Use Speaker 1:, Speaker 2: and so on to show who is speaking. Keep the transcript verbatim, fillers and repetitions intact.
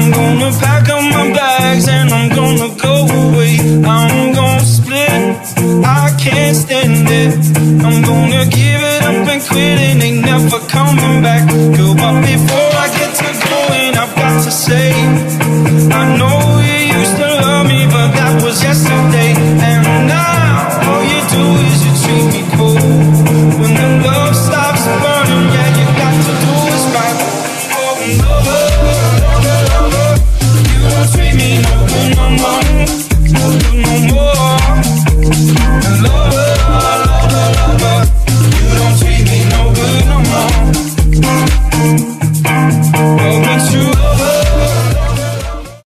Speaker 1: I'm gonna pack up my bags and I'm gonna go away. I'm gonna split, I can't stand it. I'm gonna give it up and quit and ain't never coming back. Girl, but before I get to going, I've got to say, I know you used to love me, but that was yesterday. And now all you do is you treat me cold. When the love stops burning, yeah, you got to do is right. Oh, lover, lover, lover, you don't treat me no good no more.